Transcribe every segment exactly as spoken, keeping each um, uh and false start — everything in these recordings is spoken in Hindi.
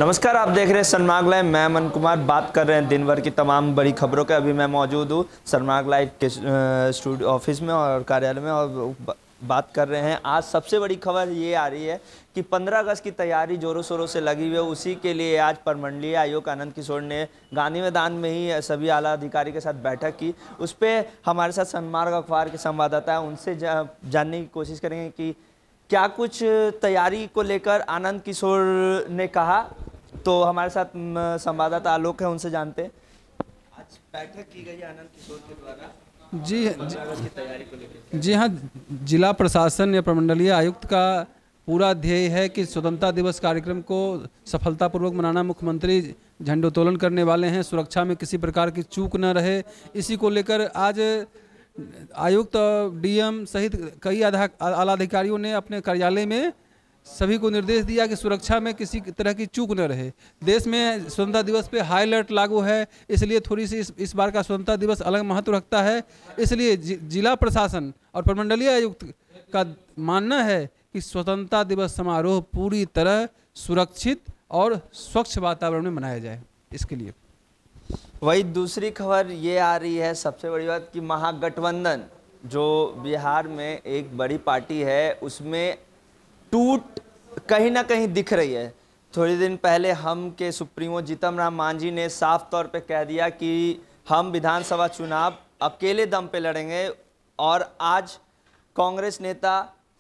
नमस्कार, आप देख रहे हैं सनमार्ग लाइव। मैं अमन कुमार बात कर रहे हैं दिन भर की तमाम बड़ी खबरों के। अभी मैं मौजूद हूँ सनमार्ग लाइव के स्टूडियो ऑफिस में और कार्यालय में और बात कर रहे हैं। आज सबसे बड़ी खबर ये आ रही है कि पंद्रह अगस्त की तैयारी जोरों शोरों से लगी हुई है। उसी के लिए आज प्रमंडलीय आयुक्त आनंद किशोर ने गांधी मैदान में ही सभी आला अधिकारी के साथ बैठक की। उस पर हमारे साथ सनमार्ग अखबार के संवाददाता है, उनसे जा, जानने की कोशिश करेंगे कि क्या कुछ तैयारी को लेकर आनंद किशोर ने कहा। तो हमारे साथ संवाददाता आलोक है, उनसे जानते हैं आज बैठक की गई आनंद किशोर के द्वारा जी की तैयारी को लेकर। जी हाँ, जिला प्रशासन या प्रमंडलीय आयुक्त का पूरा ध्येय है कि स्वतंत्रता दिवस कार्यक्रम को सफलतापूर्वक मनाना। मुख्यमंत्री झंडोत्तोलन करने वाले हैं, सुरक्षा में किसी प्रकार की चूक न रहे, इसी को लेकर आज आयुक्त डीएम सहित कई आला अधिकारियों ने अपने कार्यालय में सभी को निर्देश दिया कि सुरक्षा में किसी तरह की चूक न रहे। देश में स्वतंत्रता दिवस पे हाई अलर्ट लागू है, इसलिए थोड़ी सी इस, इस बार का स्वतंत्रता दिवस अलग महत्व रखता है। इसलिए जि, जिला प्रशासन और प्रमंडलीय आयुक्त का मानना है कि स्वतंत्रता दिवस समारोह पूरी तरह सुरक्षित और स्वच्छ वातावरण में मनाया जाए। इसके लिए वही दूसरी खबर ये आ रही है, सबसे बड़ी बात कि महागठबंधन जो बिहार में एक बड़ी पार्टी है उसमें टूट कहीं ना कहीं दिख रही है। थोड़ी दिन पहले हम के सुप्रीमो जीतन राम मांझी ने साफ तौर पे कह दिया कि हम विधानसभा चुनाव अकेले दम पे लड़ेंगे। और आज कांग्रेस नेता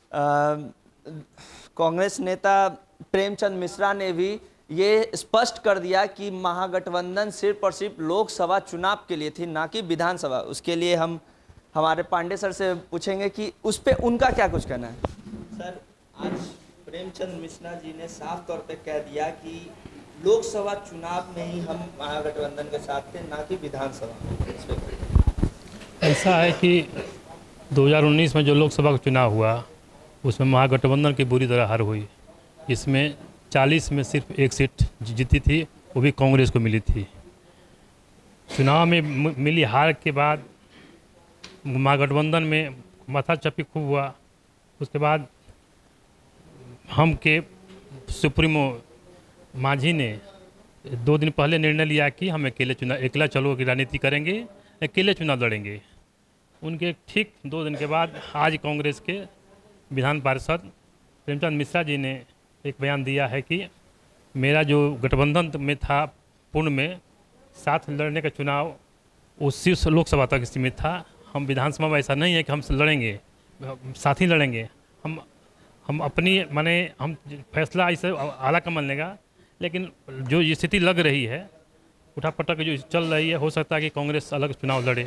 कांग्रेस नेता प्रेमचंद मिश्रा ने भी ये स्पष्ट कर दिया कि महागठबंधन सिर्फ और सिर्फ लोकसभा चुनाव के लिए थी, ना कि विधानसभा। उसके लिए हम हमारे पांडे सर से पूछेंगे कि उस पर उनका क्या कुछ कहना है। सर, आज प्रेमचंद मिश्रा जी ने साफ तौर पे कह दिया कि लोकसभा चुनाव में ही हम महागठबंधन के साथ थे, ना कि विधानसभा। ऐसा है कि दो हज़ार उन्नीस में जो लोकसभा का चुनाव हुआ उसमें महागठबंधन की बुरी तरह हार हुई। इसमें चालीस में सिर्फ एक सीट जीती थी, वो भी कांग्रेस को मिली थी। चुनाव में मिली हार के बाद महागठबंधन में माथाचापी खूब हुआ। उसके बाद हम के सुप्रीमो मांझी ने दो दिन पहले निर्णय लिया कि हम अकेले चुनाव अकेला चलो की राजनीति करेंगे, अकेले चुनाव लड़ेंगे। उनके ठीक दो दिन के बाद आज कांग्रेस के विधान पार्षद प्रेमचंद मिश्रा जी ने एक बयान दिया है कि मेरा जो गठबंधन में था पूर्ण में साथ लड़ने का चुनाव वो सिर्फ लोकसभा तक सीमित था। हम विधानसभा में ऐसा नहीं है कि हम लड़ेंगे, साथ ही लड़ेंगे। हम हम अपनी माने हम फैसला ऐसे आला कमान लेगा, लेकिन जो ये स्थिति लग रही है उठापटक जो चल रही है, हो सकता है कि कांग्रेस अलग चुनाव लड़े।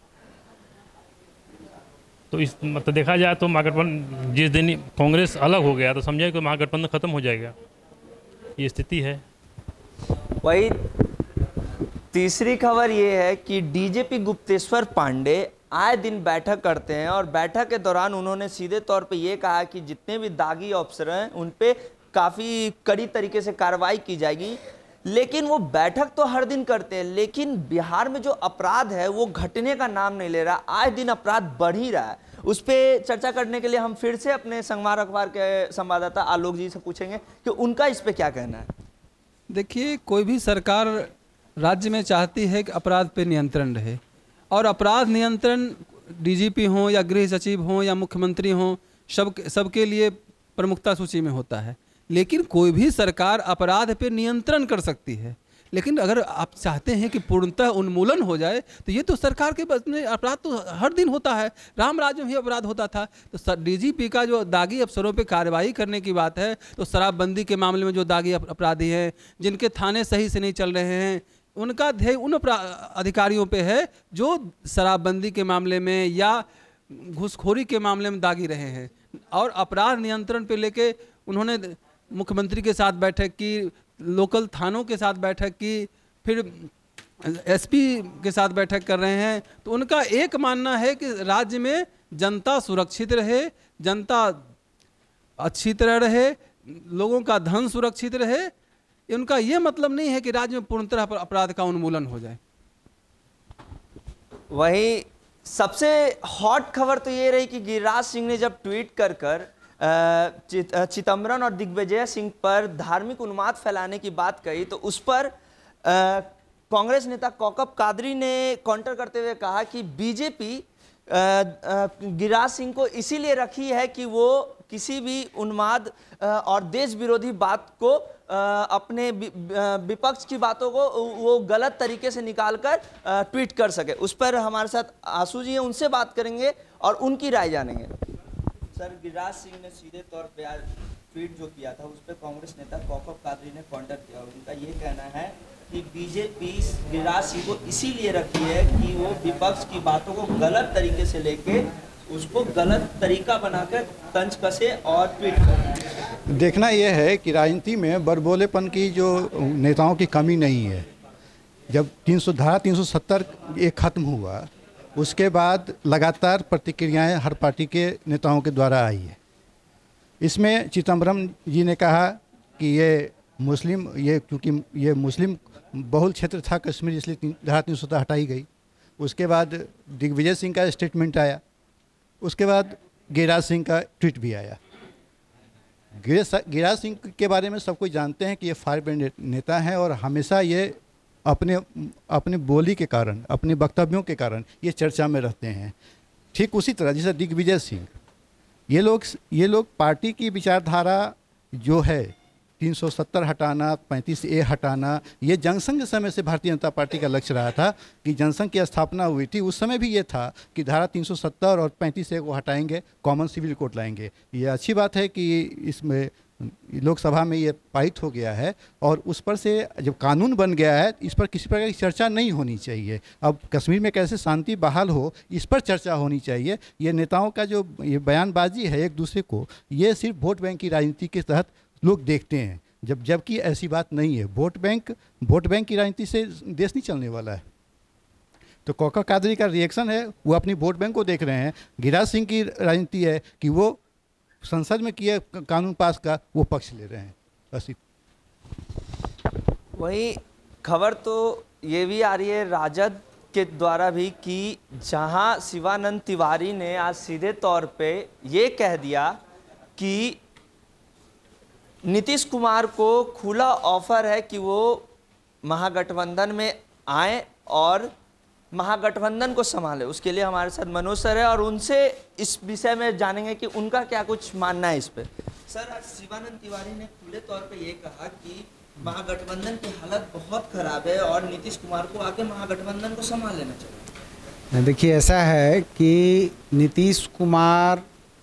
तो इस मतलब देखा जाए तो महागठबंधन जिस दिन कांग्रेस अलग हो गया तो समझे कि महागठबंधन खत्म हो जाएगा, ये स्थिति है। वही तीसरी खबर ये है कि डीजीपी गुप्तेश्वर पांडे आए दिन बैठक करते हैं और बैठक के दौरान उन्होंने सीधे तौर पे ये कहा कि जितने भी दागी अफसर हैं उन पे काफ़ी कड़ी तरीके से कार्रवाई की जाएगी। लेकिन वो बैठक तो हर दिन करते हैं, लेकिन बिहार में जो अपराध है वो घटने का नाम नहीं ले रहा। आए दिन अपराध बढ़ ही रहा है। उस पर चर्चा करने के लिए हम फिर से अपने संगवार अखबार के संवाददाता आलोक जी से पूछेंगे कि उनका इस पर क्या कहना है। देखिए, कोई भी सरकार राज्य में चाहती है कि अपराध पे नियंत्रण रहे, और अपराध नियंत्रण डीजीपी हों या गृह सचिव हों या मुख्यमंत्री हों, सब सबके लिए प्रमुखता सूची में होता है। लेकिन कोई भी सरकार अपराध पे नियंत्रण कर सकती है, लेकिन अगर आप चाहते हैं कि पूर्णतः उन्मूलन हो जाए तो ये तो सरकार के बस में अपराध तो हर दिन होता है। राम राज्य में भी अपराध होता था। तो डीजीपी का जो दागी अफसरों पे कार्रवाई करने की बात है, तो शराबबंदी के मामले में जो दागी अपराधी हैं, जिनके थाने सही से नहीं चल रहे हैं, उनका ध्येय उन अधिकारियों पे है जो शराबबंदी के मामले में या घूसखोरी के मामले में दागी रहे हैं। और अपराध नियंत्रण पे लेके उन्होंने मुख्यमंत्री के साथ बैठक की, लोकल थानों के साथ बैठक की, फिर एसपी के साथ बैठक कर रहे हैं। तो उनका एक मानना है कि राज्य में जनता सुरक्षित रहे, जनता अच्छी तरह रहे, लोगों का धन सुरक्षित रहे। उनका ये मतलब नहीं है कि राज्य में पूर्णतः अपराध का उन्मूलन हो जाए। वही सबसे हॉट खबर तो ये रही कि गिरिराज सिंह ने जब ट्वीट कर कर चित, चिदंबरम और दिग्विजय सिंह पर धार्मिक उन्माद फैलाने की बात कही, तो उस पर कांग्रेस नेता कौकब कादरी ने काउंटर करते हुए कहा कि बीजेपी गिरिराज सिंह को इसीलिए रखी है कि वो किसी भी उन्माद और देश विरोधी बात को अपने विपक्ष की बातों को वो गलत तरीके से निकालकर ट्वीट कर सके। उस पर हमारे साथ आशु जी हैं, उनसे बात करेंगे और उनकी राय जानेंगे। सर, गिरिराज सिंह ने सीधे तौर पे आज ट्वीट जो किया था उस पर कांग्रेस नेता कौकब कादरी ने काउंटर किया और उनका ये कहना है कि बीजेपी गिरिराज सिंह को इसीलिए रखी है कि वो विपक्ष की बातों को गलत तरीके से लेके उसको गलत तरीका बनाकर तंज कसे और ट्वीट करे। देखना यह है कि राजनीति में बड़बोलेपन की जो नेताओं की कमी नहीं है। जब तीन सौ धारा तीन सौ सत्तर एक खत्म हुआ उसके बाद लगातार प्रतिक्रियाएं हर पार्टी के नेताओं के द्वारा आई है। इसमें चिदंबरम जी ने कहा कि ये मुस्लिम ये क्योंकि ये मुस्लिम बहुल क्षेत्र था कश्मीर, इसलिए धारा तीन सौ सत्तर हटाई गई। उसके बाद दिग्विजय सिंह का स्टेटमेंट आया, उसके बाद गिरिराज सिंह का ट्वीट भी आया। गिरिराज सिंह के बारे में सब कोई जानते हैं कि ये फायर ब्रांड नेता हैं और हमेशा ये अपने अपने बोली के कारण, अपने वक्तव्यों के कारण ये चर्चा में रहते हैं। ठीक उसी तरह जैसे दिग्विजय सिंह, ये लोग ये लोग पार्टी की विचारधारा जो है तीन सौ सत्तर हटाना, पैंतीस ए हटाना, ये जनसंघ के समय से भारतीय जनता पार्टी का लक्ष्य रहा था कि जनसंघ की स्थापना हुई थी उस समय भी ये था कि धारा तीन सौ सत्तर और पैंतीस ए को हटाएंगे, कॉमन सिविल कोड लाएंगे। ये अच्छी बात है कि इसमें लोकसभा में ये पारित हो गया है और उस पर से जब कानून बन गया है इस पर किसी प्रकार की चर्चा नहीं होनी चाहिए। अब कश्मीर में कैसे शांति बहाल हो इस पर चर्चा होनी चाहिए। ये नेताओं का जो ये बयानबाजी है एक दूसरे को, ये सिर्फ वोट बैंक की राजनीति के तहत लोग देखते हैं, जब जबकि ऐसी बात नहीं है। वोट बैंक वोट बैंक की राजनीति से देश नहीं चलने वाला है। तो कौकब कादरी का रिएक्शन है, वो अपनी वोट बैंक को देख रहे हैं। गिरिराज सिंह की राजनीति है कि वो संसद में किए कानून पास का वो पक्ष ले रहे हैं। बस वही खबर तो ये भी आ रही है राजद के द्वारा भी कि जहां शिवानंद तिवारी ने आज सीधे तौर पे ये कह दिया कि नीतीश कुमार को खुला ऑफर है कि वो महागठबंधन में आए और महागठबंधन को संभाले। उसके लिए हमारे साथ मनोज सर है और उनसे इस विषय में जानेंगे कि उनका क्या कुछ मानना है इस पे। सर, आज शिवानंद तिवारी ने खुले तौर पे ये कहा कि महागठबंधन की हालत बहुत खराब है और नीतीश कुमार को आके महागठबंधन को संभाल लेना चाहिए। देखिए, ऐसा है कि नीतीश कुमार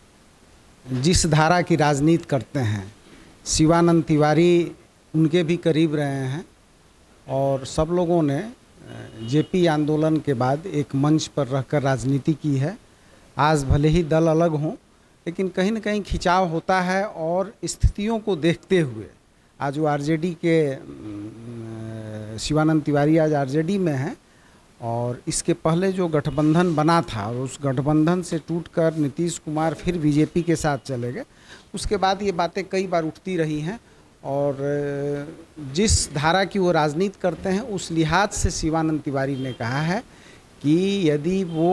जिस धारा की राजनीति करते हैं, शिवानंद तिवारी उनके भी करीब रहे हैं और सब लोगों ने जेपी आंदोलन के बाद एक मंच पर रहकर राजनीति की है। आज भले ही दल अलग हों लेकिन कहीं न कहीं खिंचाव होता है और स्थितियों को देखते हुए आज वो आरजेडी के शिवानंद तिवारी आज आरजेडी में हैं और इसके पहले जो गठबंधन बना था और उस गठबंधन से टूटकर नीतीश कुमार फिर बीजेपी के साथ चले गए। उसके बाद ये बातें कई बार उठती रही हैं और जिस धारा की वो राजनीति करते हैं उस लिहाज से शिवानंद तिवारी ने कहा है कि यदि वो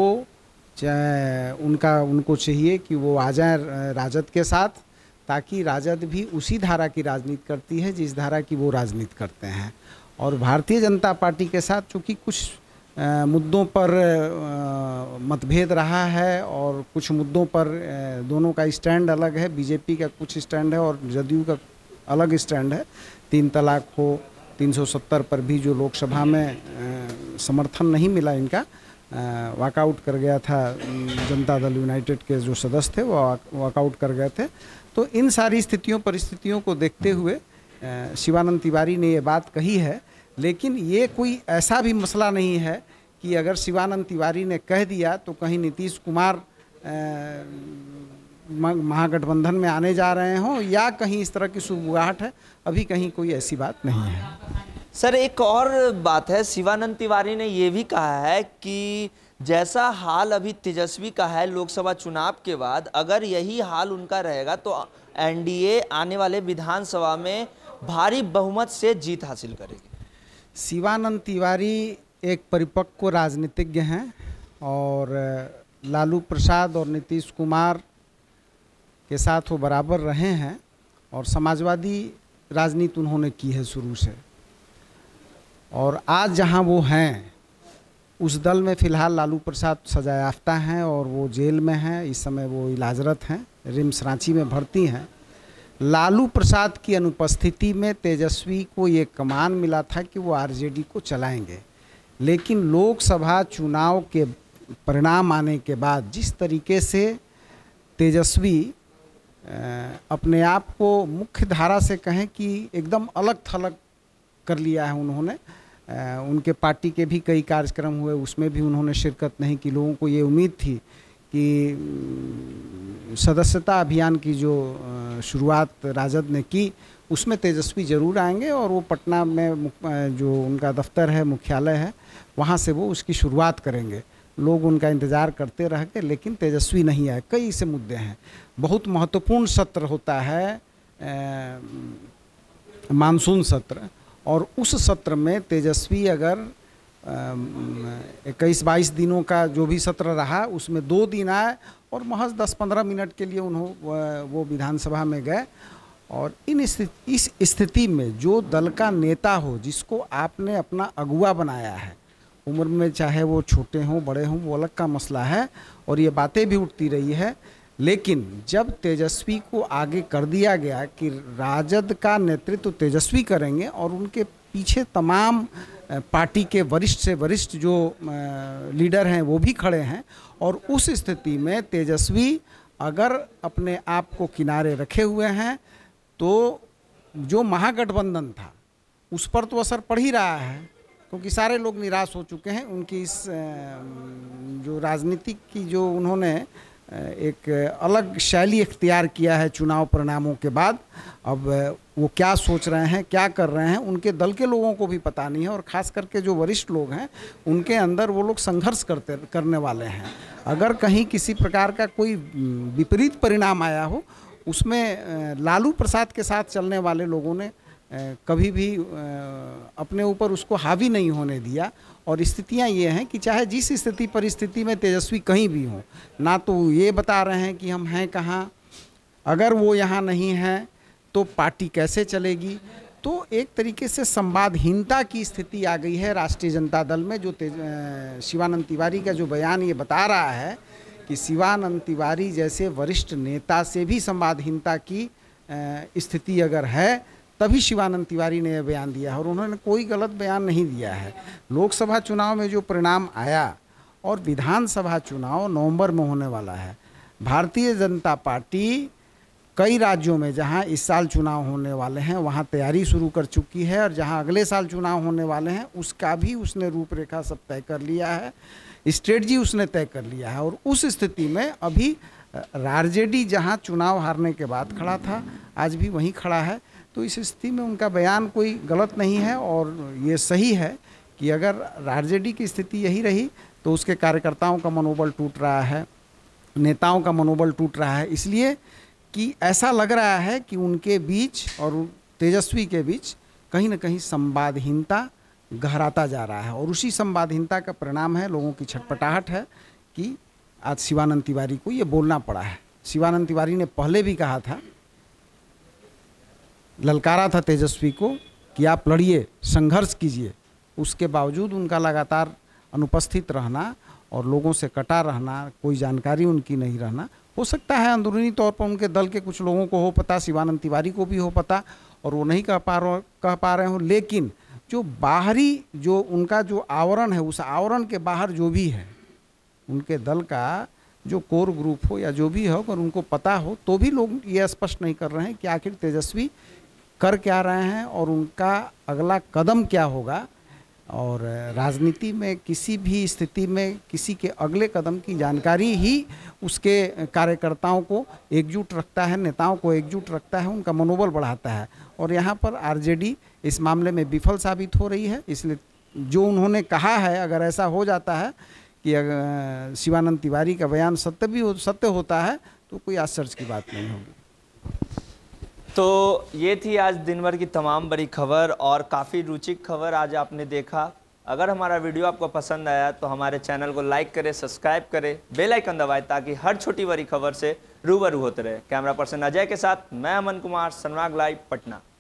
उनका उनको चाहिए कि वो आ जाए राजद के साथ, ताकि राजद भी उसी धारा की राजनीति करती है जिस धारा की वो राजनीति करते हैं। और भारतीय जनता पार्टी के साथ चूँकि कुछ आ, मुद्दों पर आ, मतभेद रहा है और कुछ मुद्दों पर आ, दोनों का स्टैंड अलग है। बीजेपी का कुछ स्टैंड है और जदयू का अलग स्टैंड है। तीन तलाक हो, तीन सौ सत्तर पर भी जो लोकसभा में आ, समर्थन नहीं मिला, इनका वॉकआउट कर गया था। जनता दल यूनाइटेड के जो सदस्य थे वो वॉकआउट कर गए थे। तो इन सारी स्थितियों परिस्थितियों को देखते हुए शिवानंद तिवारी ने ये बात कही है। लेकिन ये कोई ऐसा भी मसला नहीं है कि अगर शिवानंद तिवारी ने कह दिया तो कहीं नीतीश कुमार महागठबंधन में आने जा रहे हों या कहीं इस तरह की सुगबुगाहट है। अभी कहीं कोई ऐसी बात नहीं है। सर, एक और बात है, शिवानंद तिवारी ने ये भी कहा है कि जैसा हाल अभी तेजस्वी का है लोकसभा चुनाव के बाद, अगर यही हाल उनका रहेगा तो एनडीए आने वाले विधानसभा में भारी बहुमत से जीत हासिल करेगी। शिवानंद तिवारी एक परिपक्व राजनीतिज्ञ हैं और लालू प्रसाद और नीतीश कुमार के साथ वो बराबर रहे हैं और समाजवादी राजनीति उन्होंने की है शुरू से। और आज जहां वो हैं उस दल में फ़िलहाल लालू प्रसाद सजायाफ्ता हैं और वो जेल में हैं, इस समय वो इलाजरत हैं, रिम्स रांची में भर्ती हैं। लालू प्रसाद की अनुपस्थिति में तेजस्वी को ये कमान मिला था कि वो आरजेडी को चलाएंगे, लेकिन लोकसभा चुनाव के परिणाम आने के बाद जिस तरीके से तेजस्वी अपने आप को मुख्य धारा से कहें कि एकदम अलग थलग कर लिया है उन्होंने, उनके पार्टी के भी कई कार्यक्रम हुए, उसमें भी उन्होंने शिरकत नहीं की। लोगों को ये उम्मीद थी कि सदस्यता अभियान की जो शुरुआत राजद ने की उसमें तेजस्वी ज़रूर आएंगे और वो पटना में जो उनका दफ्तर है, मुख्यालय है, वहाँ से वो उसकी शुरुआत करेंगे। लोग उनका इंतज़ार करते रह गए, लेकिन तेजस्वी नहीं आए। कई से मुद्दे हैं, बहुत महत्वपूर्ण सत्र होता है मानसून सत्र, और उस सत्र में तेजस्वी अगर इक्कीस बाईस दिनों का जो भी सत्र रहा उसमें दो दिन आए और महज दस पंद्रह मिनट के लिए उन्होंने वो विधानसभा में गए। और इन इस स्थिति में जो दल का नेता हो, जिसको आपने अपना अगुवा बनाया है, उम्र में चाहे वो छोटे हों बड़े हों वो अलग का मसला है और ये बातें भी उठती रही है, लेकिन जब तेजस्वी को आगे कर दिया गया कि राजद का नेतृत्व तेजस्वी करेंगे और उनके पीछे तमाम पार्टी के वरिष्ठ से वरिष्ठ जो लीडर हैं वो भी खड़े हैं, और उस स्थिति में तेजस्वी अगर अपने आप को किनारे रखे हुए हैं तो जो महागठबंधन था उस पर तो असर पड़ ही रहा है, क्योंकि सारे लोग निराश हो चुके हैं। उनकी इस जो राजनीति की जो उन्होंने एक अलग शैली इख्तियार किया है चुनाव परिणामों के बाद, अब वो क्या सोच रहे हैं, क्या कर रहे हैं, उनके दल के लोगों को भी पता नहीं है, और ख़ास करके जो वरिष्ठ लोग हैं उनके अंदर वो लोग संघर्ष करते करने वाले हैं। अगर कहीं किसी प्रकार का कोई विपरीत परिणाम आया हो, उसमें लालू प्रसाद के साथ चलने वाले लोगों ने कभी भी अपने ऊपर उसको हावी नहीं होने दिया। और स्थितियां ये हैं कि चाहे जिस स्थिति परिस्थिति में तेजस्वी कहीं भी हों, ना तो ये बता रहे हैं कि हम हैं कहाँ, अगर वो यहाँ नहीं हैं तो पार्टी कैसे चलेगी। तो एक तरीके से संवादहीनता की स्थिति आ गई है राष्ट्रीय जनता दल में। जो शिवानंद तिवारी का जो बयान ये बता रहा है कि शिवानंद तिवारी जैसे वरिष्ठ नेता से भी संवादहीनता की स्थिति अगर है, तभी शिवानंद तिवारी ने यह बयान दिया है, और उन्होंने कोई गलत बयान नहीं दिया है। लोकसभा चुनाव में जो परिणाम आया और विधानसभा चुनाव नवंबर में होने वाला है, भारतीय जनता पार्टी कई राज्यों में जहां इस साल चुनाव होने वाले हैं वहां तैयारी शुरू कर चुकी है, और जहां अगले साल चुनाव होने वाले हैं उसका भी उसने रूपरेखा सब तय कर लिया है, स्ट्रेटजी उसने तय कर लिया है। और उस स्थिति में अभी आरजेडी जहां चुनाव हारने के बाद खड़ा था, आज भी वहीं खड़ा है। तो इस स्थिति में उनका बयान कोई गलत नहीं है, और ये सही है कि अगर आरजेडी की स्थिति यही रही तो उसके कार्यकर्ताओं का मनोबल टूट रहा है, नेताओं का मनोबल टूट रहा है, इसलिए कि ऐसा लग रहा है कि उनके बीच और तेजस्वी के बीच कहीं ना कहीं संवादहीनता गहराता जा रहा है। और उसी संवादहीनता का परिणाम है, लोगों की छटपटाहट है कि आज शिवानंद तिवारी को ये बोलना पड़ा है। शिवानंद तिवारी ने पहले भी कहा था, ललकारा था तेजस्वी को कि आप लड़िए, संघर्ष कीजिए, उसके बावजूद उनका लगातार अनुपस्थित रहना और लोगों से कटा रहना, कोई जानकारी उनकी नहीं रहना, हो सकता है अंदरूनी तौर पर उनके दल के कुछ लोगों को हो पता, शिवानंद तिवारी को भी हो पता, और वो नहीं कह पा रहे कह पा रहे हो, लेकिन जो बाहरी जो उनका जो आवरण है, उस आवरण के बाहर जो भी है उनके दल का जो कोर ग्रुप हो या जो भी हो, अगर उनको पता हो तो भी लोग ये स्पष्ट नहीं कर रहे हैं कि आखिर तेजस्वी कर क्या रहे हैं और उनका अगला कदम क्या होगा। और राजनीति में किसी भी स्थिति में किसी के अगले कदम की जानकारी ही उसके कार्यकर्ताओं को एकजुट रखता है, नेताओं को एकजुट रखता है, उनका मनोबल बढ़ाता है। और यहाँ पर आरजेडी इस मामले में विफल साबित हो रही है। इसलिए जो उन्होंने कहा है, अगर ऐसा हो जाता है कि अगर शिवानंद तिवारी का बयान सत्य भी हो, सत्य होता है तो कोई आश्चर्य की बात नहीं होगी। तो ये थी आज दिन भर की तमाम बड़ी खबर और काफ़ी रुचिक खबर आज आपने देखा अगर हमारा वीडियो आपको पसंद आया तो हमारे चैनल को लाइक करें, सब्सक्राइब करें, बेल आइकन दबाएं ताकि हर छोटी बड़ी खबर से रूबरू होते रहे। कैमरा पर्सन अजय के साथ मैं अमन कुमार, सनमार्ग लाइव, पटना।